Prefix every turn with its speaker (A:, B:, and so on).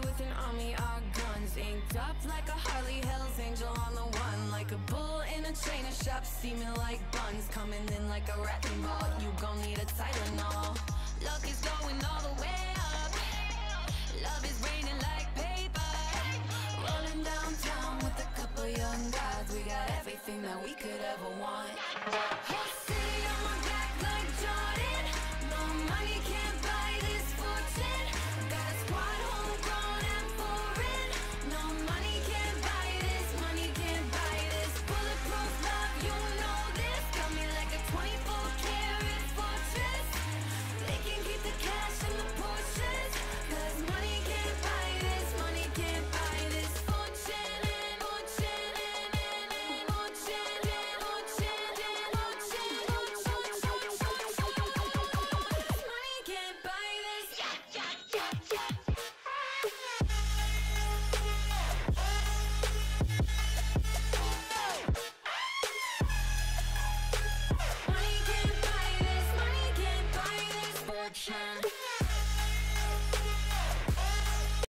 A: with an army, our guns inked up like a Harley Hell's Angel on the one, like a bull in a trainer shop, steaming like buns, coming in like a wrecking ball. You gon' need a Tylenol. Luck is going all the way.